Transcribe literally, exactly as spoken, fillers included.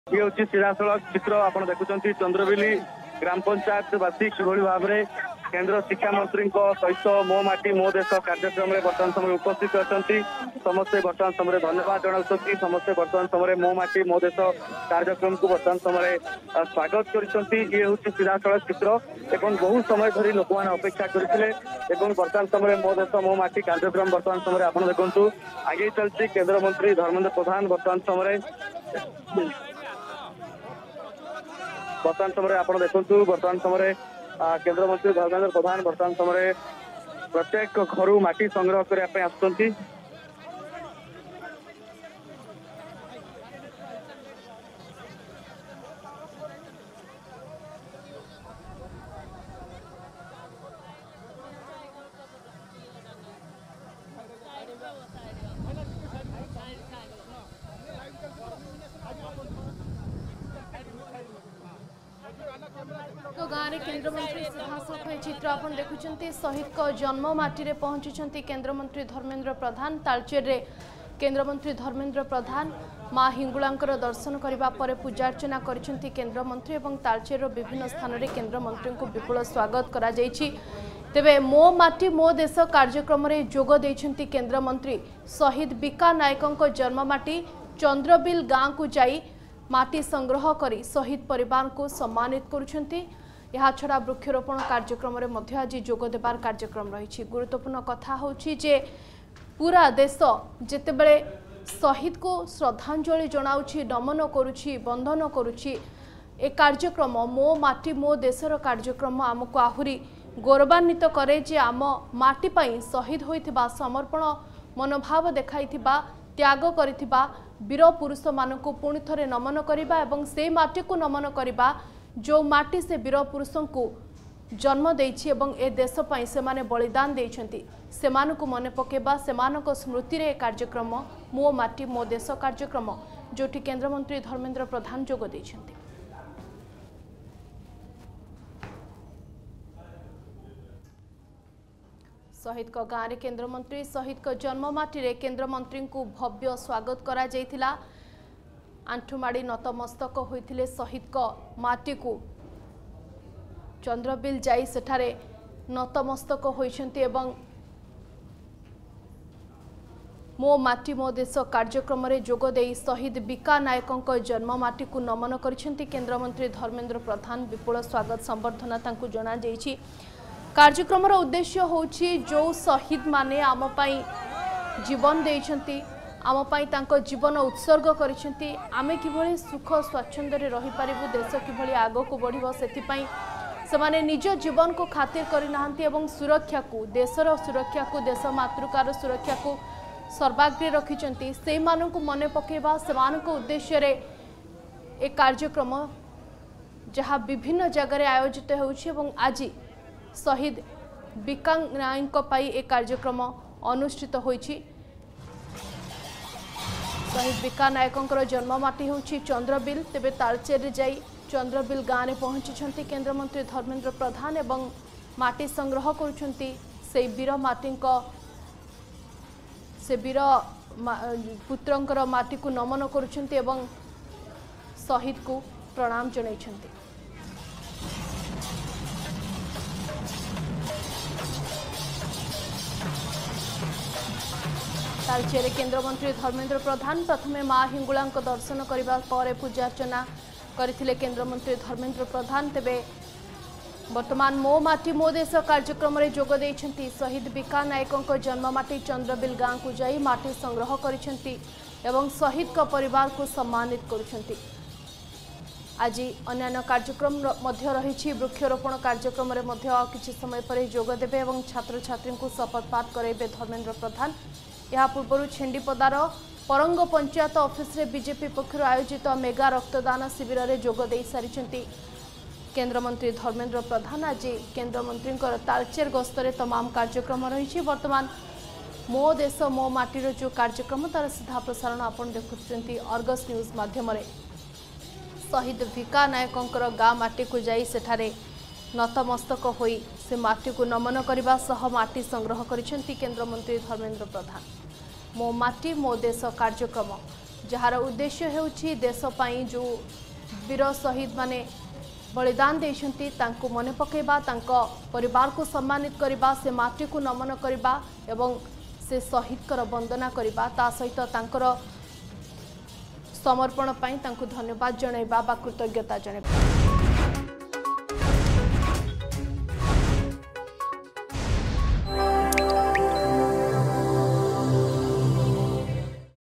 ये हूँ सीधासख चित्र आप देखुं चंद्रबिली ग्राम पंचायत बासी किभली भाव में केंद्र शिक्षा मंत्री सहित मो माटी मो देश कार्यक्रम में बर्तमान समय उपस्थित अच्छा समस्ते बर्तमान समय धन्यवाद जनाऊँ समस्ते बर्तमान समय मो माटी मो देश कार्यक्रम को बर्तमान समय स्वागत कर ये हूँ सीधासख चित्र एवं बहुत समय धरी लोक मैंने अपेक्षा करते बर्तमान समय मो देश मो माटी कार्यक्रम बर्तमान समय आप देखु आगे चलती केंद्र मंत्री धर्मेंद्र प्रधान बर्तमान समय बर्तमान समय आप देखु बर्तमान समय केंद्र मंत्री धर्मेंद्र प्रधान बर्तमान समय प्रत्येक घर माटी संग्रह करने आसुँच तो गाँव केंद्र मंत्री सीधासख चित्र आप देखुं शहीद जन्म माटी पहुंची केंद्र मंत्री धर्मेंद्र प्रधान तालचेर रे केंद्र मंत्री धर्मेंद्र प्रधान माँ हिंगुलांकर दर्शन करने पर पूजार्चना करिसेंती केंद्र मंत्री और तालचेर विभिन्न स्थान में केंद्र मंत्री को विपुल स्वागत करा जायछि। तेबे मो माटी मो देश कार्यक्रम में जोग देइछंती केंद्र मंत्री शहीद बिका नायकों जन्म माटी चंद्रबिल गाँव को जाई माटी संग्रह करी शहीद परिवार को सम्मानित करुछंती। यह छड़ा वृक्षरोपण कार्यक्रम में मध्य आज जोग देबार कार्यक्रम रही। गुरुत्वपूर्ण कथा होची जे पूरा देश जेतेबेले शहीद को श्रद्धांजलि जनाउछि नमन करुछि बंधन करुछि ए कार्यक्रम मो माटी मो देशर कार्यक्रम आमको आहुरी गौरवान्वित करे जे आम माटी पई शहीद होइथिबा समर्पण मनोभाव देखाइथिबा त्याग करिथिबा वीर पुरुष मानक पुणी थरे नमन करबा एवं से माटी को नमन करबा जो माटी से वीर पुरुषों को जन्म देइछि एवं ए देश पई से माने बलिदान देइछंती सेमानकु मने पकेबा सेमानक स्मृति रे कार्यक्रम मो माटी मो देश कार्यक्रम जोठी केंद्र मंत्री धर्मेंद्र प्रधान जोग देइछंती। शहीद का गाँव में केंद्र मंत्री शहीद का जन्म माटी रे केंद्र मंत्री को भव्य स्वागत करा जायथिला। आंठुमाड़ी नतमस्तक होइथिले शहीद का माटी को चंद्रबिल जाई सेठारे नतमस्तक होइछंती एवं मो माटी मो देश कार्यक्रम में जोग देई शहीद बिका नायकों जन्म माटी को नमन करिसेंती केंद्र मंत्री धर्मेंद्र प्रधान विपुल स्वागत संबर्धना तांकु जणा जायछि। कार्यक्रम उद्देश्य होची जो शहीद माने आम पाई जीवन देइछंती आम पाई तांको जीवन उत्सर्ग करिसेंती आमे किभली सुख स्वच्छंद रे रही पारिबु देश किभली आगो को बढ़िबो सेति पाई समाने निज जीवन को खातिर करि नाहंती एवं सुरक्षा को देशर सुरक्षा को देश मातृकार सुरक्षा को सर्वाग्रे रखिचंती से मानन को मने पकेबा सेमान को उद्देश्य रे ए कार्यक्रम जहाँ विभिन्न जगह आयोजित होउछि एवं आज शहीद बिका नायक पाई एक कार्यक्रम अनुष्ठित होइछि। शहीद बिका नायकों जन्म माटी होछि चंद्रबिल तेबे तालचेर जाई चंद्रबिल गाँव में पहुंची केंद्र मंत्री धर्मेंद्र प्रधान एवं माटी संग्रह करुछंती से वीर माटी से वीर पुत्रंकर माटी को नमन करुछंती एवं शहीद को प्रणाम जणाइछंती। तालचेर केंद्र मंत्री धर्मेंद्र प्रधान प्रथमे माँ हिंगुला दर्शन करने पर पूजार्चना करथिले केंद्र मंत्री धर्मेंद्र प्रधान तेबे वर्तमान मो माटी मो देश कार्यक्रम में जोग देइछंती शहीद बिका नायकों जन्म माटी चंद्रबिल गाँव को जाई माटी संग्रह करिसेंती एवं शहीद का परिवार को सम्मानित करुछंती। आज अन्य कार्यक्रम मध्य रही वृक्षरोपण कार्यक्रम में किसी समय पर जोग देबे एवं छात्र छात्री को शपथ पाठ कराइबे धर्मेंद्र प्रधान। यह पूर्व छेंडीपदार परंग पंचायत ऑफिस रे बीजेपी पक्षर आयोजित मेगा रक्तदान शिविर में जोग दे सारी केंद्र मंत्री धर्मेंद्र प्रधान। आज केंद्र मंत्री तालचेर गस्तरे तमाम कार्यक्रम रही। वर्तमान मो देश मो माटीर जो कार्यक्रम तार सीधा प्रसारण आपन देखुछंती अर्गस न्यूज माध्यम शहीद बिका नायकों गाँ माटी को जाई सेठारे नतमस्तक होई से माटी को नमन करने सह माटी संग्रह करिसेंती केंद्र मंत्री धर्मेंद्र प्रधान। मो माटी मो देश कार्यक्रम जार उद्देश्य हेउछि देश पई जो वीर शहीद माने बलिदान देइछन्ति तांको मने पकेबा, तांको परिवार को सम्मानित करबा, से माटी को नमन करबा एवं से शहीद कर वंदना करबा, ता सहित तांकर समर्पण पई तांको धन्यवाद जणाइबा बा कृतज्ञता जणाइबा।